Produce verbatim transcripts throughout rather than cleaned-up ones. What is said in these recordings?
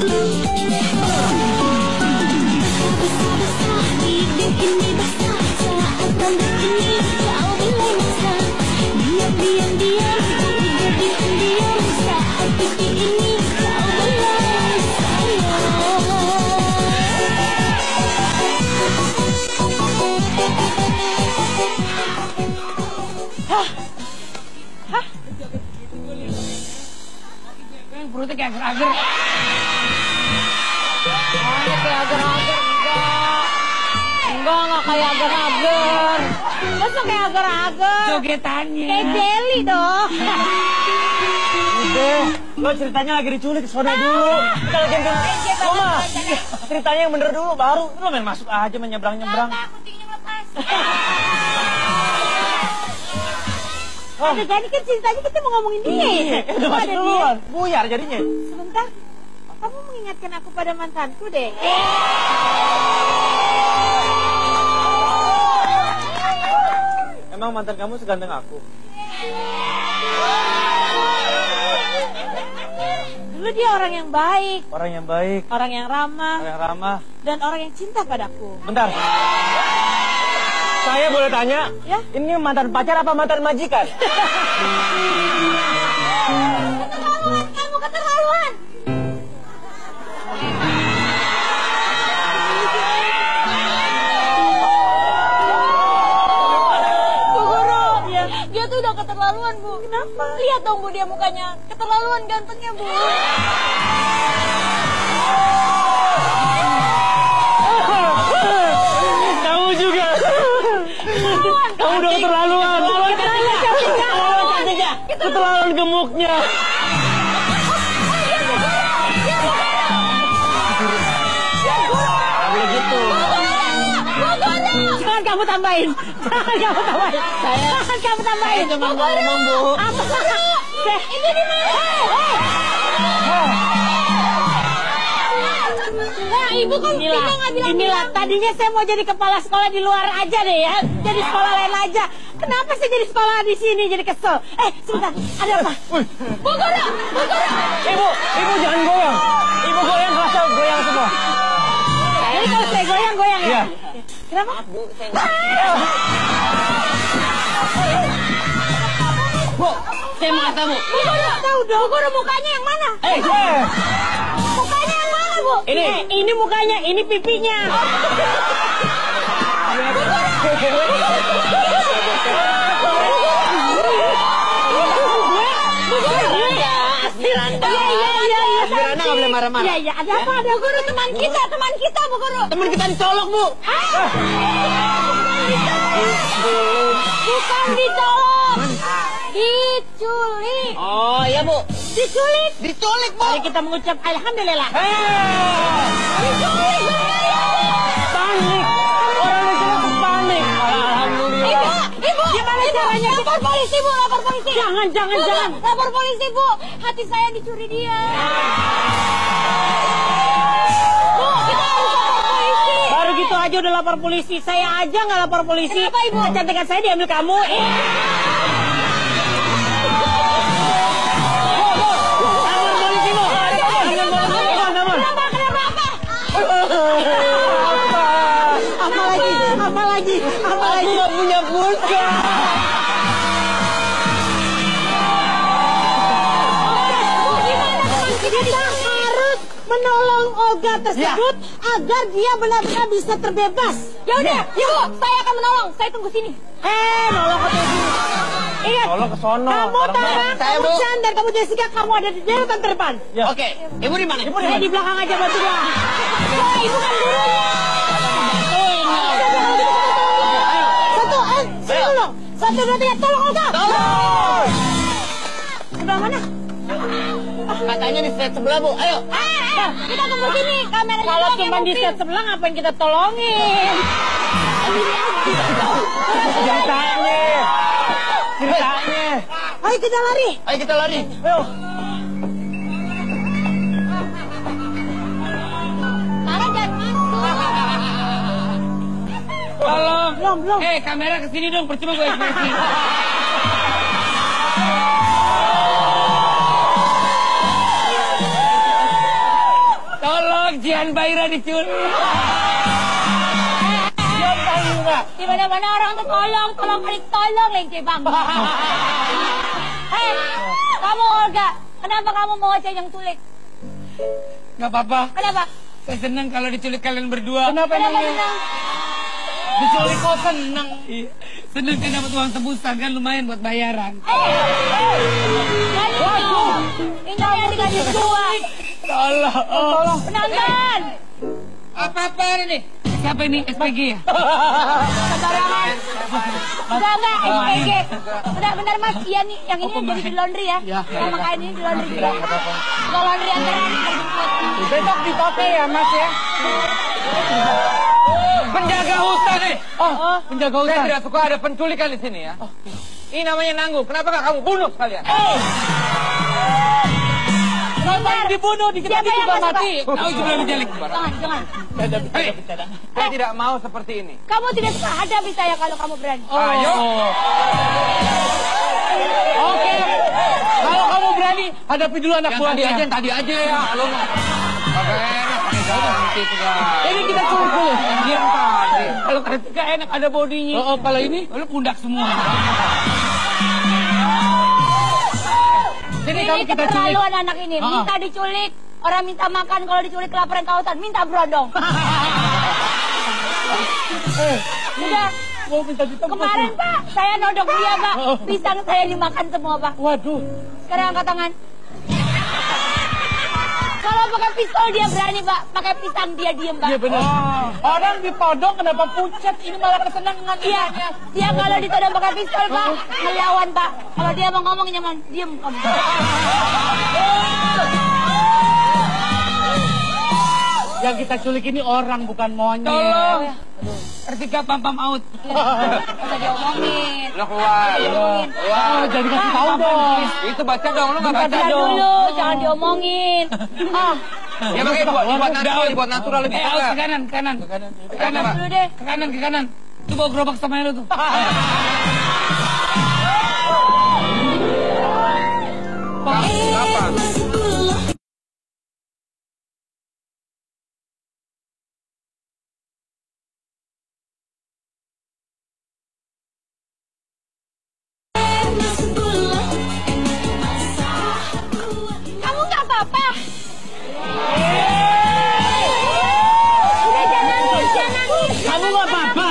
Perutnya kayak agar-agar. Mana kayak agar-agar? Enggak. Enggak, enggak kayak agar-agar. Masa kayak agar-agar? Jogetannya. Kayak jelly dong. Udah, lo ceritanya lagi diculik, sono dulu. Kita lagi nonton. Mama, ceritanya yang bener dulu, baru. Lo main masuk aja, main nyebrang-nyebrang. Enggak, kucingnya lepas. Oh. Ada tadi kan ceritanya kita mau ngomongin dia. Iya, udah masuk duluan. Buyar jadinya. Sebentar, kamu mengingatkan aku pada mantanku deh. Emang mantan kamu seganteng aku? Dulu dia orang yang baik. Orang yang baik. Orang yang ramah. Orang yang ramah. Dan orang yang cinta padaku. Bentar. Saya boleh tanya, ya? Ini mantan pacar apa mantan majikan? Keterlaluan, kamu keterlaluan. Bu Guru, ya. Dia tuh udah keterlaluan, Bu. Kenapa? Lihat dong, Bu, dia mukanya keterlaluan gantengnya, Bu. Kamu juga. Kamu udah keterlaluan. Keterlaluan gemuknya. Boleh gitu. Jangan kamu tambahin. Jangan kamu tambahin. Jangan kamu tambahin. Saya cuma mau ngomong, Bu. Ini di mana? Nah, Ibu kan inilah, nggak bilang inilah tadinya saya mau jadi kepala sekolah di luar aja deh ya, jadi sekolah lain aja. Kenapa saya jadi sekolah di sini jadi kesel? Eh, sebentar, ada apa? Bu Guru, Bu Guru. Ibu, ibu jangan goyang. Ibu goyang kerasa goyang semua. Jadi kalau saya goyang goyang ya. Iya. Kenapa? Bu, saya Bu, saya mau kata Bu. Bu Guru, tahu dong. Bu Guru mukanya yang mana? Eh, eh. Mukanya yang mana, Bu? Ini, eh, ini mukanya, ini pipinya. Asmiranda. Iya, iya, iya. Asmiranda nggak boleh marah-marah. Iya, iya. Ada apa? Ada Guru, teman kita, teman kita, Bu Guru. Teman kita dicolok, Bu. Bukan dicolok. Diculik. Oh, iya, Bu. Diculik. Diculik, Bu. Mari kita mengucap alhamdulillah. Diculik. Panik. Orang diculik panik. Alhamdulillah. Ibu, Ibu. Gimana Ibu, caranya? lapor polisi, Bu, lapor polisi. Jangan, jangan, Bu, jangan. Lapor polisi, Bu. Hati saya dicuri dia. Bu, kita harus lapor polisi. Baru gitu aja udah lapor polisi. Saya aja nggak lapor polisi. Kenapa, Ibu? Kecantikan saya diambil kamu. Eh. Apa lagi? Apa lagi? Apa lagi? Aku nggak punya pulsa. Kita harus menolong Olga tersebut ya, agar dia benar-benar bisa terbebas. Ya udah, Ibu, saya akan menolong. Saya tunggu sini. Eh, nolong ke sini. Ingat, Tolong ke sono. kamu Tara, Saya, kamu Bu. Chan, dan kamu Jessica, kamu ada di deretan terdepan. Ya. Oke. Ibu di mana? Ibu di Saya mana? di belakang aja bantu gua. Wah, Ibu kan gurunya. Satu, eh, sini dulu. Satu, dua, tiga, tolong Olga. Tolong. Sebelah mana? Katanya di set sebelah, Bu. Ayo. Eh, kita tunggu sini. Kameranya Kalau doang yang cuma di bukti. set sebelah, ngapain kita tolongin? Ceritanya. Ceritanya. Ayo kita lari. Ayo kita lari. Ayo. Tara jangan masuk. Tolong. Belum, belum. Eh, kamera kesini dong. Percuma gue ekspresi. Bang Jian Baira diculik. Jian Baira. Di mana-mana orang tuh tolong, tolong kali tolong Lengke Bang. Hei, kamu Olga, kenapa kamu mau aja yang culik? Gak apa-apa. Kenapa? Saya senang kalau diculik kalian berdua. Kenapa senang? Diculik kok senang. Iya. Senang kan dapat uang tebusan kan lumayan buat bayaran. Eh, eh, waduh, ini yang dikasih dua. Tolong, oh, tolong. Penonton. Apa-apa ini? Siapa ini? S P G ya? Sembarangan. Enggak, enggak, S P G. Benar-benar Mas, iya nih, yang ini jadi di laundry ya. Sama kain ini di laundry juga. Kalau laundry antara ini terjemput. Besok dipakai ya Mas ya. Penjaga hutan nih. Oh, penjaga hutan. Saya tidak suka ada penculikan di sini ya. Ini namanya nanggung. Kenapa gak kamu bunuh sekalian? Oh. Kenapa dibunuh? Di kita juga mati. Kau juga menjalik. Jangan, jangan. Hei, saya tidak mau seperti ini. Kamu tidak suka hadapi saya kalau kamu berani. Oh. Ayo. Oke. Kalau kamu berani, hadapi dulu anak buah dia. Tadi aja, tadi aja ya. Halo. Agak enak pakai ganti juga. Ini kita culik dulu. Yang tadi. Kalau gak enak ada bodinya. Oh, kalau ini, lu pundak semua. Ini, ini keterlaluan anak ini, minta diculik, orang minta makan, kalau diculik kelaparan kehausan, minta berondong. Eh, sudah. Mau minta ditempel. Kemarin Pak, saya nodok dia Pak, pisang saya dimakan semua Pak. Waduh. Sekarang angkat tangan. Kalau pakai pistol dia berani Pak, pakai pisang dia diem Pak. Iya benar. Oh. Orang ditodong kenapa pucat, ini malah kesenangan. Iya, dia kalau ditodong pakai pistol Pak, melawan Pak. Kalau dia mau ngomong nyaman, diem kamu. Yang kita culik ini orang bukan monyet. Tolong. Ketika pam-pam out. Bisa diomongin. Lo keluar. Diomongin. Wah, jadi kasih tahu dong. Itu baca dong, lo nggak baca dong. Dulu, jangan diomongin. Ah. Ya makanya buat buat natural, buat natural lebih eh, ke kanan, kanan. Ke kanan. Ke kanan dulu deh. Ke kanan, ke kanan. Tuh bawa gerobak sama lo tuh. Apa? Kamu nggak apa-apa? Udah jangan nangis, jangan nangis. Kamu nggak apa-apa?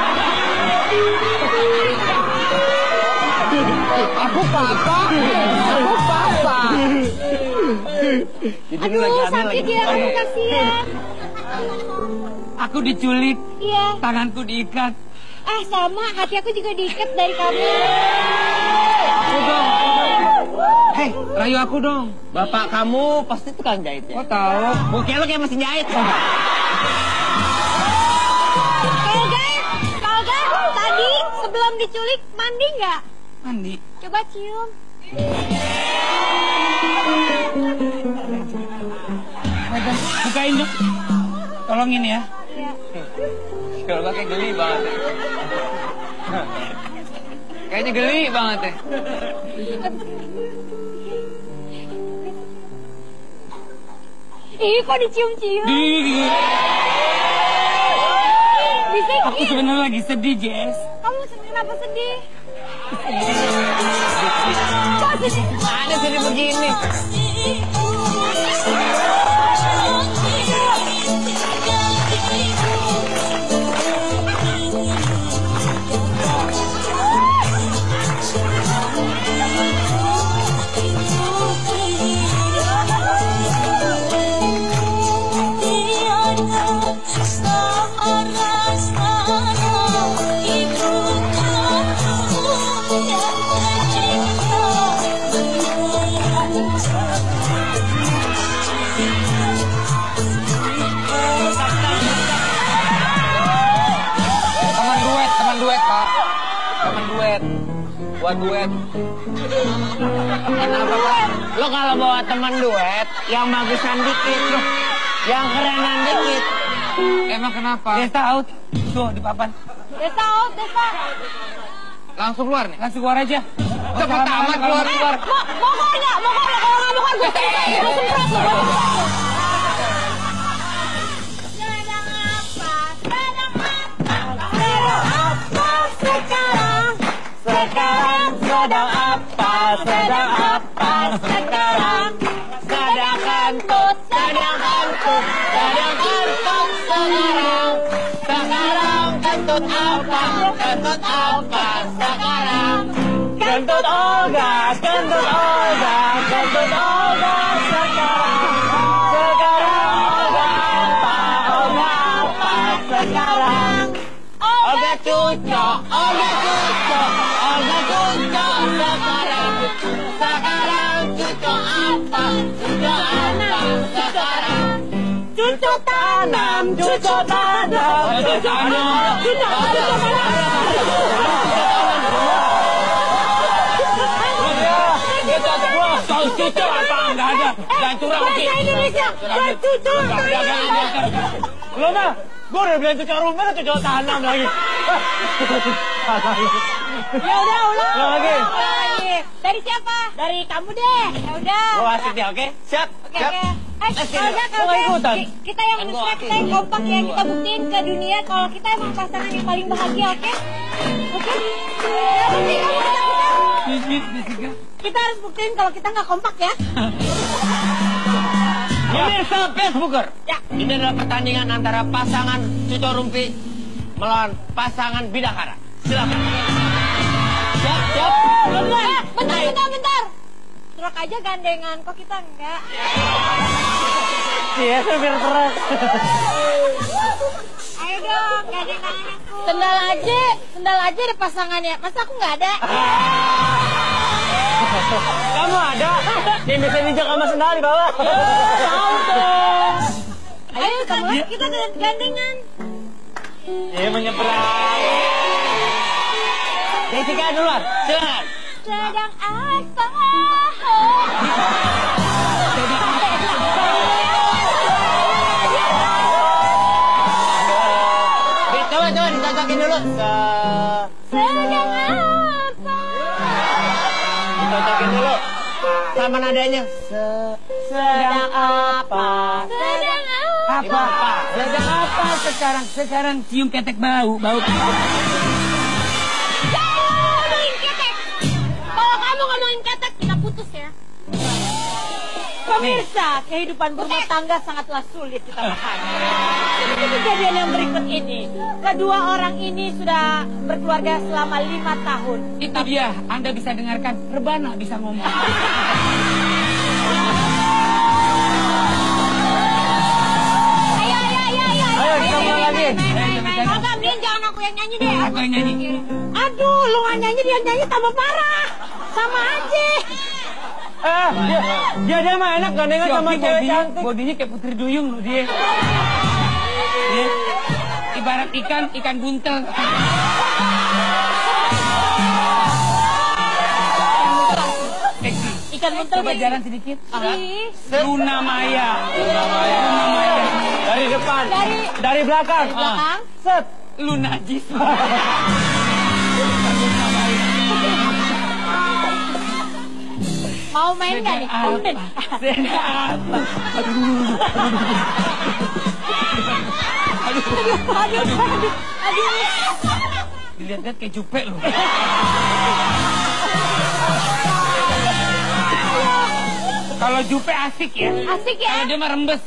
Aku papa. Aku papa. Aduh, sakit ya, aku kasihan. Aku diculik. Iya. Tanganku diikat. Ah, sama, hati aku juga diikat dari kamu. Aku dong. Hei, rayu aku dong. Bapak kamu pasti tukang jahit ya? Kok tahu? Mungkin lo kayak mesin jahit. Olga, Olga, tadi sebelum diculik mandi nggak? Mandi. Coba cium. Bukain dong. Tolongin ya. Iya. Kalau kayak geli banget ya. Kayaknya geli banget ya. Ih, kok dicium-cium? Bisikit. Aku sebenarnya lagi sedih, Jess. Kamu kenapa sedih? Kok sedih? Ada sedih begini. Buat duet. Kenapa Pak? Lo kalau bawa teman duet, yang bagusan dikit loh, yang kerenan dikit. Emang kenapa? Desa out. Tuh di papan. Desa out, Desa. Langsung keluar nih. Langsung keluar aja. Cepet amat keluar keluar. Mau mau nggak? Mau nggak? Kalau nggak mau kan gue semprot, gue semprot lo. sedang apa, sedang apa sekarang? Sedang kentut, sedang kentut, sedang kentut sekarang. Sekarang kentut apa, kentut apa sekarang? Kentut Olga, kentut Olga, kentut Olga sekarang. Sekarang Olga apa, Olga apa sekarang? Olga cucok, Olga cucok, Olga cucok sekarang. Sekarang cucok apa, cucok apa sekarang? Cucok tanam, cucok tanam, cucok tanam, cucok tanam. Kau cucok apa? Enggak ada. Jangan curang. Bahasa Indonesia, dan cucok. Lo mah, gue udah bilang cucok rumah, cucok tanam lagi. Ya udah, ulang. Ulang lagi. Ulang lagi. Dari siapa? Dari kamu deh. Ya udah. Gue asik deh, oke? Siap? Oke, Siap? oke. Eh, kalau enggak, kalau Mau ikutan? enggak, ki- kita yang mesra, kita yang kompak ya. Kita buktiin ke dunia kalau kita emang pasangan yang paling bahagia, oke? Oke? Ya, bukti kamu ketakutan. Kita harus buktiin kalau kita nggak kompak ya. Pemirsa Facebooker, Ya. ini adalah pertandingan antara pasangan Cucok Rumpi melawan pasangan Bidakara. Silakan. Siap, siap. Eh, bentar, bentar, bentar. Truk aja gandengan, kok kita enggak? Iya, biar keras. Ayo dong, gandengan aku. Sendal aja, sendal aja ada pasangannya. Masa aku nggak ada? Kamu ada? Yang bisa ninjak sama sendal di bawah. Tahu dong. Ayo kamu, kita gandengan. Iya, menyeberang. Jessica duluan, silakan. Sedang apa? Coba, coba ditajakin dulu. Sedang apa? Ditajakin dulu. Sama nadanya. Sedang apa? Sedang apa? Apa? Sedang apa sekarang? Sekarang cium ketek bau, bau. Jangan ngomongin ketek. Kalau kamu ngomongin ketek, kita putus ya. Pemirsa, kehidupan berumah tangga sangatlah sulit kita pahami. Seperti kejadian yang berikut ini. Kedua orang ini sudah berkeluarga selama lima tahun. Itu dia, Anda bisa dengarkan, Rebana bisa ngomong. Ayo, ayo, ayo, ayo. Ayo, kita mulai lagi. Agak, Blin, jangan aku yang nyanyi deh. Aku yang nyanyi. Aduh, lu nggak nyanyi, dia nyanyi tambah parah. Sama aja. Eh, dia, dia, dia mah enak gandengan sama Yogi cewek bodinya, cantik. bodinya kayak Putri Duyung loh dia. Dia ibarat ikan, ikan buntel. Seksi. Ikan buntel Coba begini. jalan sedikit. Ih, Luna Maya. Luna Maya. Luna Maya. Dari depan. Dari Dari belakang. belakang. Set. Luna Jis. Mau main nggak nih? Apa? Sedang apa? Aduh, aduh, aduh, aduh. Dilihat-lihat kayak jupe loh. Kalau jupe asik ya. Asik ya? Kalau dia mah rembes.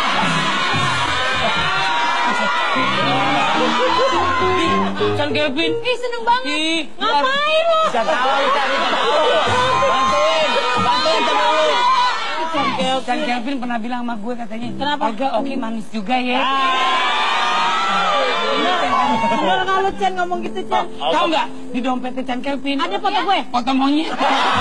Chan Kelvin. Ih, seneng banget. Ih, Ngapain lo? Bisa tahu, bisa tahu. Bantuin, bantuin temen lu. Chan Kelvin pernah bilang sama gue katanya. Kenapa? Olga oke manis juga ya. Bener nggak lu, Chan, ngomong gitu, Chan? Tahu nggak di dompetnya Chan Kelvin? Ada foto gue? Foto monyet.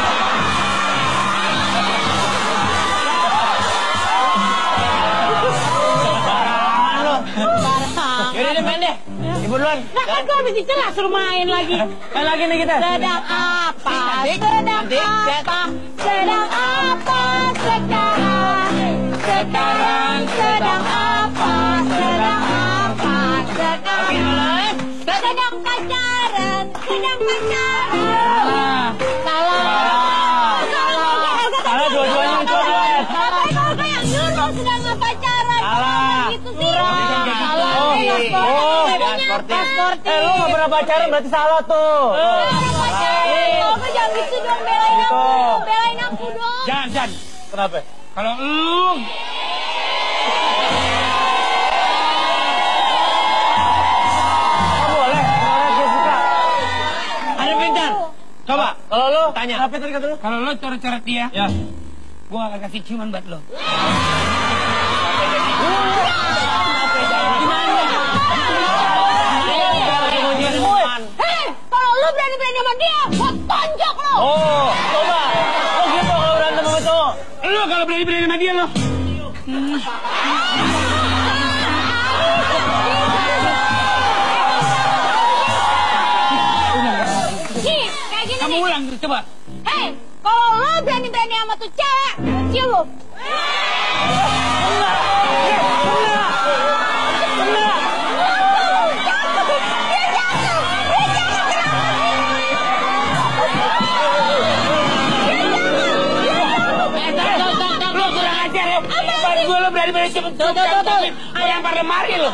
Parah lu. Parah. Yaudah deh main deh. Ibu duluan. Nah, kan gue habis dicela suruh main lagi. Main lagi nih kita. Sedang apa? Cantik, Sedang cantik, set. apa? Sedang apa sekarang? Sekarang sedang apa? Sedang apa sekarang? Sedang pacaran, sedang pacaran. Salah. Salah. Salah. Salah dua-duanya itu Olga. Tapi kalau kayak nyuruh sedang pacaran. Salah. Gitu sih. Salah. Oh, Eh, oh, sporting. ya, sporting. Sporting. Eh, lu gak pernah pacaran berarti salah tuh. Orang pacaran. Kalau nggak jangan Jangan gitu dong, belain aku. Belain aku dong. Jangan, jangan. Kenapa? Kalau lu... Boleh, boleh Jessica. Ada pintar. Coba, kalau lo tanya. Apa tadi kata lu? Kalau lo coret-coret dia, Ya. gua akan kasih ciuman buat lo. Hei, kalau lu berani-berani sama dia, gua tonjok lo. Oh, coba. Lo gitu kalau berantem sama cowok. Lo kalau berani-berani sama dia lo. Nih, kayak gini Kamu nih. ulang dulu, coba. Hei, kalau lu berani-berani sama tuh cewek, gua cium. Lo kurang ajar ya. Pas gue lo berani-berani cepet tuh. Ayam pada mari lo.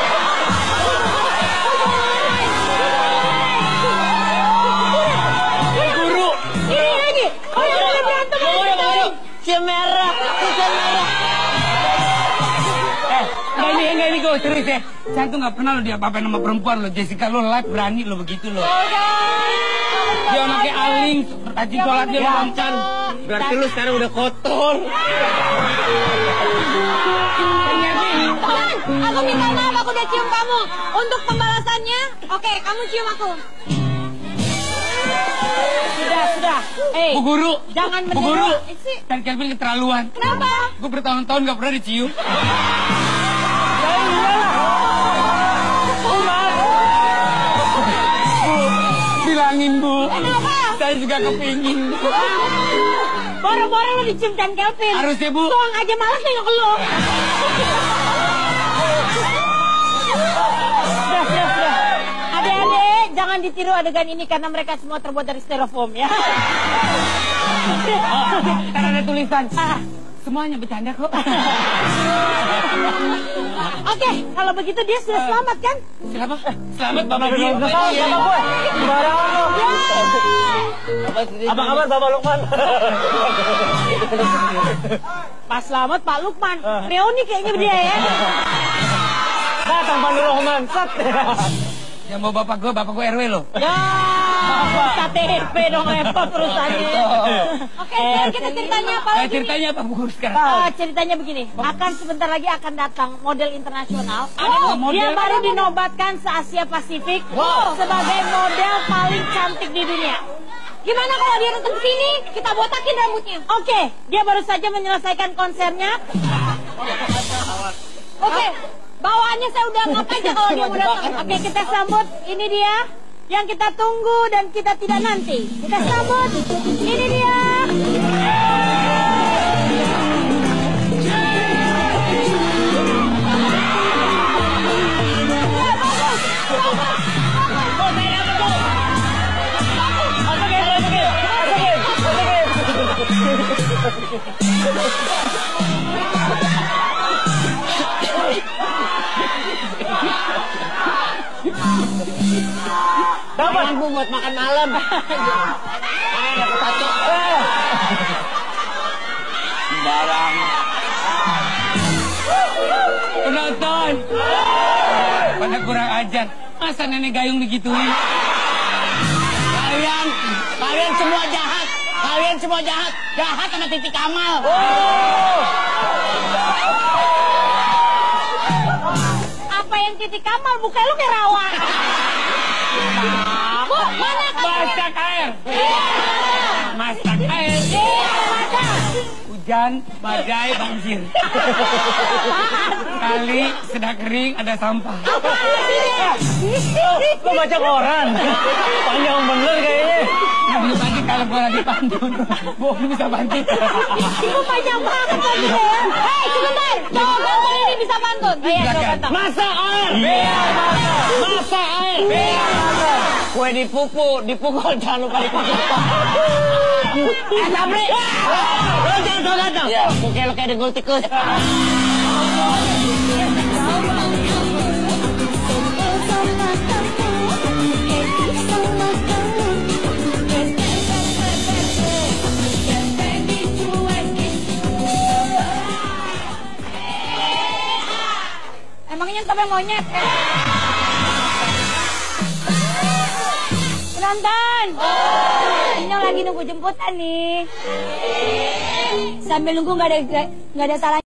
Guru. Ini lagi, kalau lu berantem sama Guru, guru. Si merah, si merah. Eh, enggak ini, enggak ini gue serius ya. Saya tuh gak pernah lo diapa-apain sama perempuan lo. Jessica lo live berani lo begitu lo. Dia anaknya aling, rajin sholat dia lancar. Berarti lu sekarang udah kotor. Teman, aku minta maaf, aku udah cium kamu. Untuk pembalasannya, oke, kamu cium aku. Sudah, sudah. Eh, Bu Guru, jangan Bu Guru, mendewa. Eh, sih. dan Kelvin keterlaluan. Kenapa? Gue bertahun-tahun gak pernah dicium. Bilangin Bu, Kenapa? saya juga kepingin. Boro-boro lo dicium dan Kelvin. Harusnya Bu. Tuang aja malas nengok lo. Sudah, sudah, sudah. Adik-adik, jangan ditiru adegan ini karena mereka semua terbuat dari styrofoam ya. Karena ada tulisan. Ah, semuanya bercanda kok. Oke, kalau begitu dia sudah selamat kan? Selamat, selamat Bapak Dia. Sama gue. Sembarangan lo. Ya. Apa kabar Bapak Lukman? Pas selamat Pak Lukman. Reuni kayaknya dia ya. Datang Pandu Rohman. Set. Yang mau bapak gue, bapak gue R W loh. Ya, bisa T P dong repot urusannya. Oke, sekarang kita ceritanya apa Eh, lagi? ceritanya apa Bu Guru sekarang? Ah, ceritanya begini, akan sebentar lagi akan datang model internasional. Ada model? Dia baru dinobatkan se Asia Pasifik sebagai model paling cantik di dunia. Gimana kalau dia datang ke sini, kita botakin rambutnya? Oke, dia baru saja menyelesaikan konsernya. Oke, bawaannya saya udah ngap aja kalau dia mau datang. Oke, kita sambut. Ini dia yang kita tunggu dan kita tidak nanti. Kita sambut. Ini dia. Dapat Bu buat makan malam. Ayo dapat satu. Barang. Penonton. Pada kurang ajar. Masa nenek gayung digituin? Kalian, kalian semua jahat. Kalian semua jahat. Jahat sama Titi Kamal. Apa yang Titi Kamal? Buka lu kayak rawa. Bu, mana kamu? Masak air. Masak air. Iya, masak. Hujan, badai, banjir. Kali sedang kering ada sampah. Lo baca koran. Panjang bener kayaknya. Nah, belum lagi kalau gue lagi pantun. Bohong bisa bantu. Ibu panjang banget lagi ya. Hei, sebentar. Cowok ganteng ini bisa pantun. Oh iya, cowok Silakan. ganteng. Masak air. Biar masak. Masak air. Biar masak. Kue dipupu, dipukul jangan lupa dipukul. Eh, Sabri. Lo jangan so ganteng. Oke, lo kayak dengkul tikus. penonton sampai monyet. Penonton. Ini lagi nunggu jemputan nih. Sambil nunggu nggak ada nggak ada salah.